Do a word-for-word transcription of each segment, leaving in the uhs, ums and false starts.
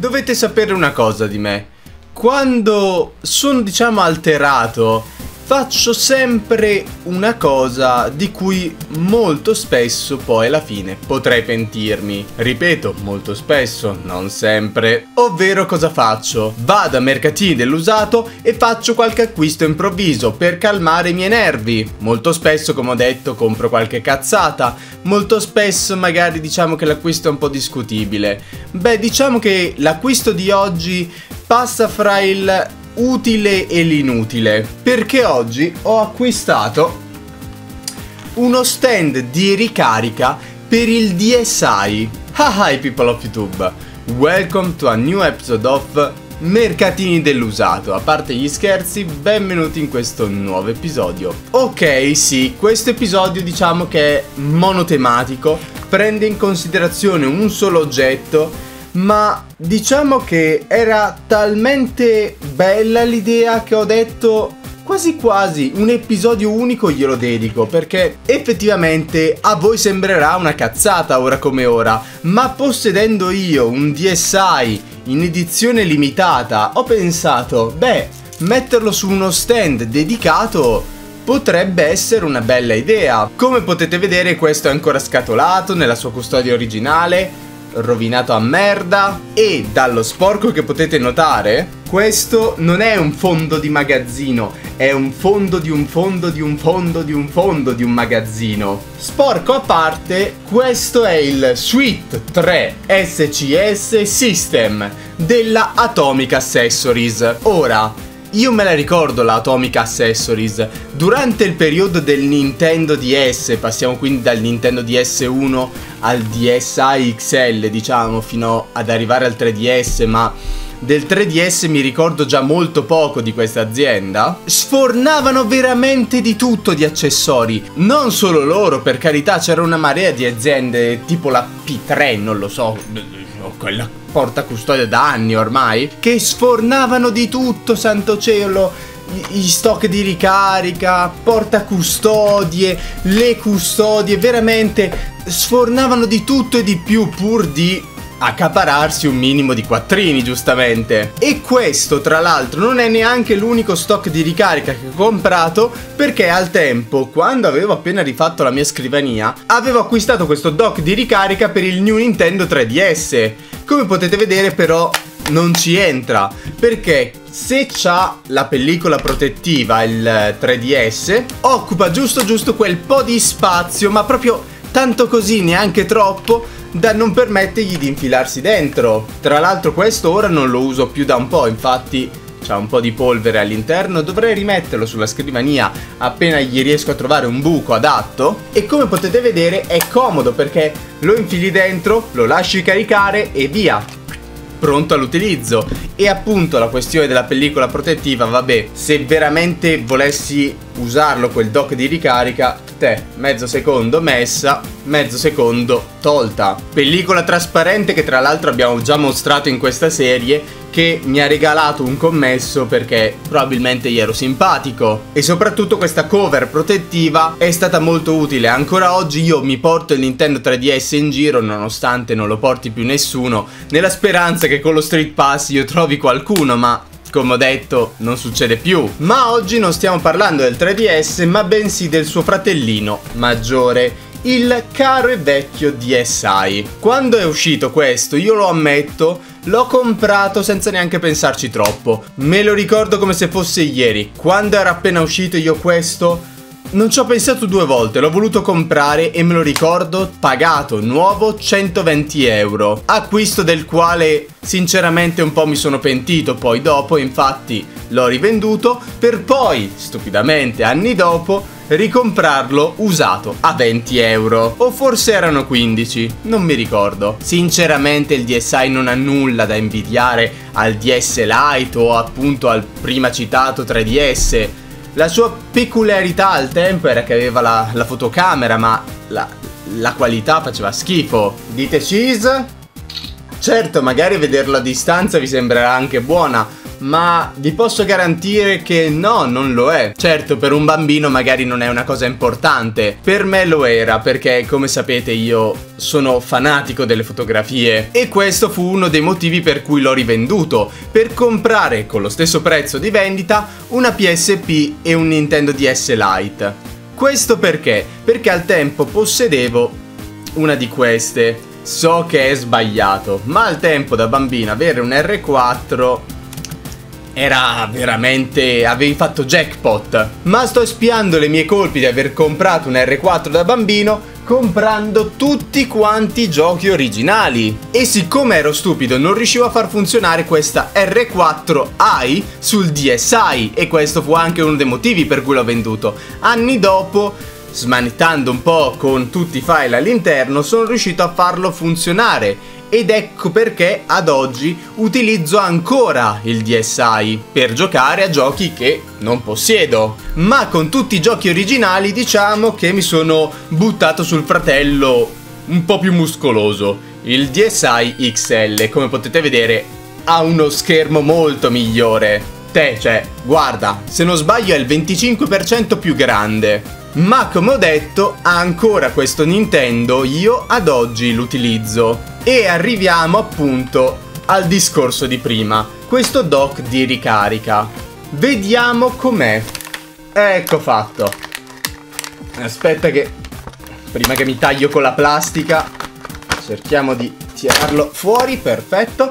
Dovete sapere una cosa di me. Quando sono, diciamo, alterato, faccio sempre una cosa di cui molto spesso poi alla fine potrei pentirmi. Ripeto, molto spesso, non sempre. Ovvero cosa faccio? Vado a mercatini dell'usato e faccio qualche acquisto improvviso per calmare i miei nervi. Molto spesso, come ho detto, compro qualche cazzata. Molto spesso magari diciamo che l'acquisto è un po' discutibile. Beh, diciamo che l'acquisto di oggi passa fra il utile e l'inutile, perché oggi ho acquistato uno stand di ricarica per il D S I. Ah, hi people of YouTube, welcome to a new episode of Mercatini dell'usato. A parte gli scherzi, benvenuti in questo nuovo episodio. Ok, sì, questo episodio diciamo che è monotematico, prende in considerazione un solo oggetto, ma diciamo che era talmente bella l'idea che ho detto quasi quasi un episodio unico glielo dedico, perché effettivamente a voi sembrerà una cazzata ora come ora, ma possedendo io un D S I in edizione limitata ho pensato, beh, metterlo su uno stand dedicato potrebbe essere una bella idea. Come potete vedere, questo è ancora scatolato nella sua custodia originale, rovinato a merda, e dallo sporco che potete notare, questo non è un fondo di magazzino, è un fondo di un fondo di un fondo di un fondo di un magazzino. Sporco a parte, questo è il Suite tre S C S System della Atomic Accessories. Ora, io me la ricordo la Atomic Accessories durante il periodo del Nintendo D S, passiamo quindi dal Nintendo D S uno al D S i X L, diciamo, fino ad arrivare al tre D S, ma del tre D S mi ricordo già molto poco di questa azienda. Sfornavano veramente di tutto di accessori, non solo loro, per carità, c'era una marea di aziende tipo la P tre, non lo so, quella porta custodia da anni ormai, che sfornavano di tutto, santo cielo, gli stock di ricarica, porta custodie, le custodie, veramente sfornavano di tutto e di più pur di accapararsi un minimo di quattrini, giustamente. E questo tra l'altro non è neanche l'unico stock di ricarica che ho comprato, perché al tempo, quando avevo appena rifatto la mia scrivania, avevo acquistato questo dock di ricarica per il New Nintendo tre D S. Come potete vedere però non ci entra, perché se c'ha la pellicola protettiva il tre D S, occupa giusto giusto quel po' di spazio, ma proprio tanto così, neanche troppo, da non permettergli di infilarsi dentro. Tra l'altro questo ora non lo uso più da un po', infatti c'ha un po' di polvere all'interno, dovrei rimetterlo sulla scrivania appena gli riesco a trovare un buco adatto. E come potete vedere è comodo, perché lo infili dentro, lo lasci caricare e via, pronto all'utilizzo. E appunto la questione della pellicola protettiva, vabbè, se veramente volessi usarlo quel dock di ricarica, te, mezzo secondo messa, mezzo secondo tolta. Pellicola trasparente che tra l'altro abbiamo già mostrato in questa serie, che mi ha regalato un commesso perché probabilmente gli ero simpatico. E soprattutto questa cover protettiva è stata molto utile. Ancora oggi io mi porto il Nintendo tre D S in giro, nonostante non lo porti più nessuno, nella speranza che con lo Street Pass io trovi qualcuno, ma come ho detto non succede più. Ma oggi non stiamo parlando del tre D S, ma bensì del suo fratellino maggiore, il caro e vecchio D S i. Quando è uscito questo, io lo ammetto, l'ho comprato senza neanche pensarci troppo. Me lo ricordo come se fosse ieri. Quando era appena uscito io questo non ci ho pensato due volte, l'ho voluto comprare e me lo ricordo pagato nuovo centoventi euro. Acquisto del quale sinceramente un po' mi sono pentito poi dopo, infatti l'ho rivenduto per poi, stupidamente anni dopo, ricomprarlo usato a venti euro. O forse erano quindici, non mi ricordo. Sinceramente il D S i non ha nulla da invidiare al D S Lite o appunto al prima citato tre D S. La sua peculiarità al tempo era che aveva la, la fotocamera, ma la, la qualità faceva schifo. Dite cheese? Certo, magari vederlo a distanza vi sembrerà anche buona, ma vi posso garantire che no, non lo è. Certo, per un bambino magari non è una cosa importante, per me lo era, perché come sapete io sono fanatico delle fotografie e questo fu uno dei motivi per cui l'ho rivenduto, per comprare con lo stesso prezzo di vendita una P S P e un Nintendo D S Lite. Questo perché? Perché al tempo possedevo una di queste. So che è sbagliato, ma al tempo da bambino avere un R quattro era veramente... avevi fatto jackpot. Ma sto espiando le mie colpe di aver comprato un R quattro da bambino comprando tutti quanti i giochi originali. E siccome ero stupido non riuscivo a far funzionare questa R quattro i sul D S i, e questo fu anche uno dei motivi per cui l'ho venduto. Anni dopo, smanettando un po' con tutti i file all'interno, sono riuscito a farlo funzionare. Ed ecco perché ad oggi utilizzo ancora il D S i per giocare a giochi che non possiedo. Ma con tutti i giochi originali diciamo che mi sono buttato sul fratello un po' più muscoloso, il D S i X L. Come potete vedere ha uno schermo molto migliore. Te, cioè, guarda, se non sbaglio è il venticinque per cento più grande. Ma come ho detto, ancora questo Nintendo io ad oggi l'utilizzo. E arriviamo appunto al discorso di prima, questo dock di ricarica. Vediamo com'è. Ecco fatto. Aspetta che, prima che mi taglio con la plastica, cerchiamo di tirarlo fuori, perfetto.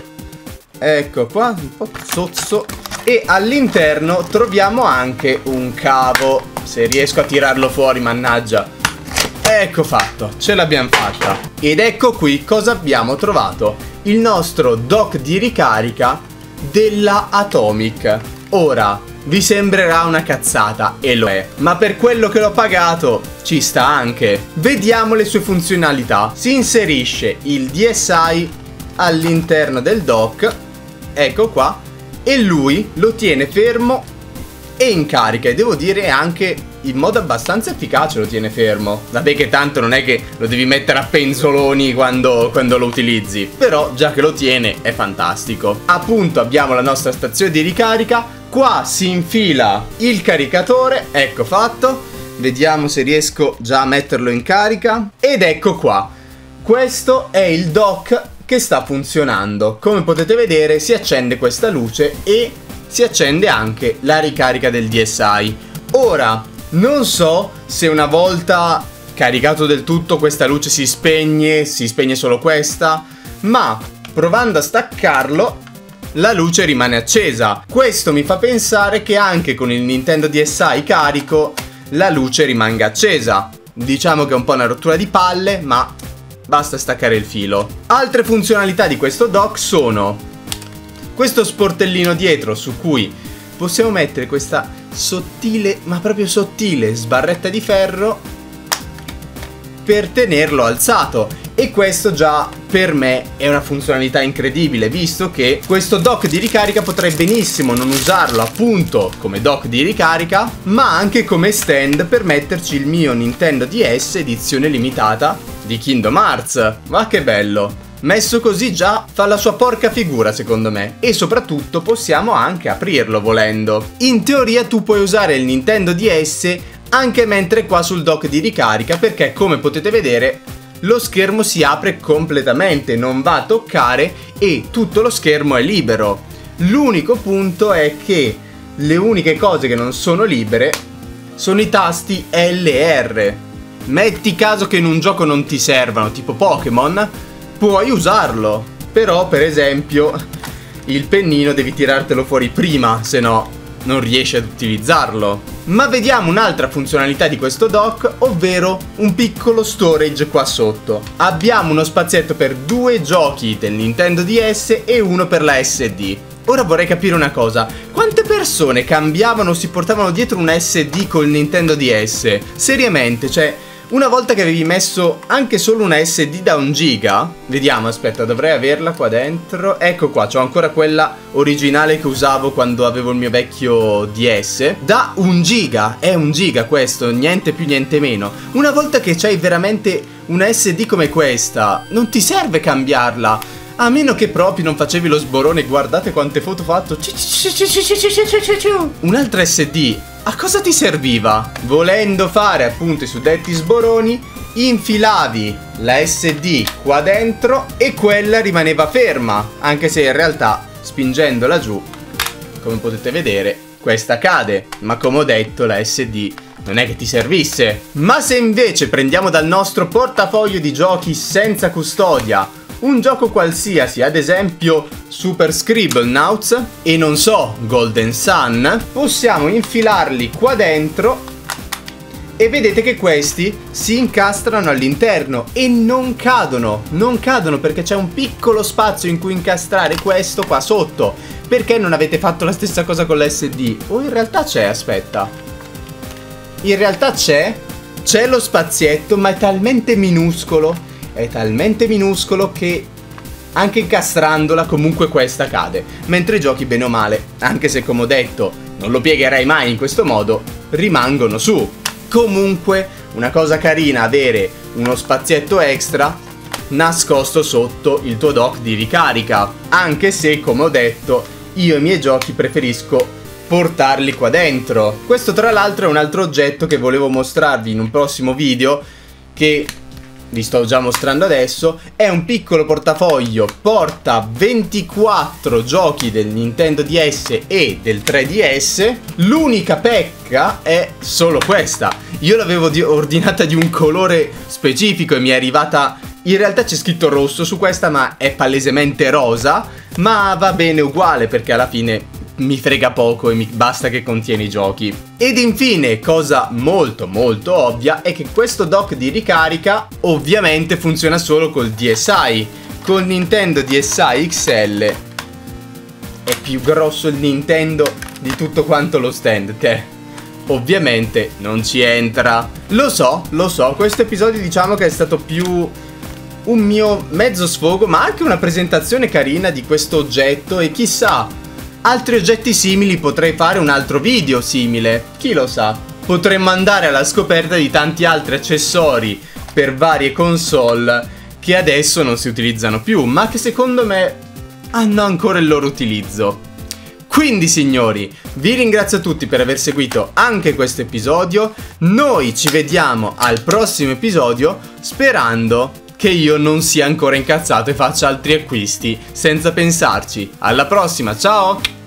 Ecco qua, un po' zozzo. E all'interno troviamo anche un cavo. Se riesco a tirarlo fuori, mannaggia. Ecco fatto, ce l'abbiamo fatta. Ed ecco qui cosa abbiamo trovato. Il nostro dock di ricarica della Atomic. Ora, vi sembrerà una cazzata, e lo è, ma per quello che l'ho pagato ci sta anche. Vediamo le sue funzionalità. Si inserisce il D S i all'interno del dock, ecco qua, e lui lo tiene fermo e in carica, e devo dire anche in modo abbastanza efficace lo tiene fermo. Vabbè che tanto non è che lo devi mettere a penzoloni quando, quando lo utilizzi, però già che lo tiene è fantastico. Appunto abbiamo la nostra stazione di ricarica, qua si infila il caricatore, ecco fatto. Vediamo se riesco già a metterlo in carica. Ed ecco qua, questo è il dock che sta funzionando. Come potete vedere si accende questa luce e si accende anche la ricarica del D S i. Ora, non so se una volta caricato del tutto questa luce si spegne, si spegne solo questa, ma provando a staccarlo la luce rimane accesa. Questo mi fa pensare che anche con il Nintendo D S i carico la luce rimanga accesa. Diciamo che è un po' una rottura di palle, ma basta staccare il filo. Altre funzionalità di questo dock sono questo sportellino dietro su cui possiamo mettere questa sottile, ma proprio sottile, sbarretta di ferro per tenerlo alzato. E questo già per me è una funzionalità incredibile, visto che questo dock di ricarica potrei benissimo non usarlo appunto come dock di ricarica, ma anche come stand per metterci il mio Nintendo D S edizione limitata di Kingdom Hearts. Ma che bello! Messo così già fa la sua porca figura secondo me. E soprattutto possiamo anche aprirlo volendo. In teoria tu puoi usare il Nintendo D S anche mentre qua sul dock di ricarica, perché come potete vedere lo schermo si apre completamente, non va a toccare e tutto lo schermo è libero. L'unico punto è che le uniche cose che non sono libere sono i tasti L e R. Metti caso che in un gioco non ti servano, tipo Pokémon, puoi usarlo, però per esempio il pennino devi tirartelo fuori prima, se no non riesci ad utilizzarlo. Ma vediamo un'altra funzionalità di questo dock, ovvero un piccolo storage qua sotto. Abbiamo uno spazietto per due giochi del Nintendo D S e uno per la S D. Ora vorrei capire una cosa: quante persone cambiavano o si portavano dietro una S D col Nintendo D S? Seriamente, cioè, una volta che avevi messo anche solo una S D da un giga, vediamo, aspetta, dovrei averla qua dentro. Ecco qua, c'ho ancora quella originale che usavo quando avevo il mio vecchio D S. Da un giga, è un giga questo, niente più niente meno. Una volta che c'hai veramente una S D come questa, non ti serve cambiarla. A meno che proprio non facevi lo sborone. Guardate quante foto ho fatto. Un'altra S D, a cosa ti serviva? Volendo fare appunto i suddetti sboroni, infilavi la S D qua dentro e quella rimaneva ferma, anche se in realtà spingendola giù, come potete vedere, questa cade. Ma come ho detto, la S D non è che ti servisse. Ma se invece prendiamo dal nostro portafoglio di giochi senza custodia un gioco qualsiasi, ad esempio Super Scribblenauts e non so, Golden Sun, possiamo infilarli qua dentro e vedete che questi si incastrano all'interno e non cadono. Non cadono perché c'è un piccolo spazio in cui incastrare questo qua sotto. Perché non avete fatto la stessa cosa con l'S D? O in realtà c'è, aspetta. In realtà c'è, c'è lo spazietto, ma è talmente minuscolo. È talmente minuscolo che anche incastrandola comunque questa cade. Mentre i giochi bene o male, anche se come ho detto non lo piegherei mai in questo modo, rimangono su. Comunque una cosa carina avere uno spazietto extra nascosto sotto il tuo dock di ricarica. Anche se come ho detto io i miei giochi preferisco portarli qua dentro. Questo tra l'altro è un altro oggetto che volevo mostrarvi in un prossimo video, che vi sto già mostrando adesso. È un piccolo portafoglio, porta ventiquattro giochi del Nintendo D S e del tre D S. L'unica pecca è solo questa. Io l'avevo ordinata di un colore specifico e mi è arrivata, in realtà c'è scritto rosso su questa, ma è palesemente rosa. Ma va bene uguale perché alla fine mi frega poco e mi basta che contiene i giochi. Ed infine, cosa molto molto ovvia, è che questo dock di ricarica ovviamente funziona solo col D S i. Col Nintendo D S i X L è più grosso il Nintendo di tutto quanto lo stand, che ovviamente non ci entra. Lo so, lo so, questo episodio diciamo che è stato più un mio mezzo sfogo, ma anche una presentazione carina di questo oggetto. E chissà, altri oggetti simili potrei fare un altro video simile, chi lo sa. Potremmo andare alla scoperta di tanti altri accessori per varie console che adesso non si utilizzano più, ma che secondo me hanno ancora il loro utilizzo. Quindi signori, vi ringrazio tutti per aver seguito anche questo episodio. Noi ci vediamo al prossimo episodio, sperando che io non sia ancora incazzato e faccia altri acquisti senza pensarci. Alla prossima, ciao!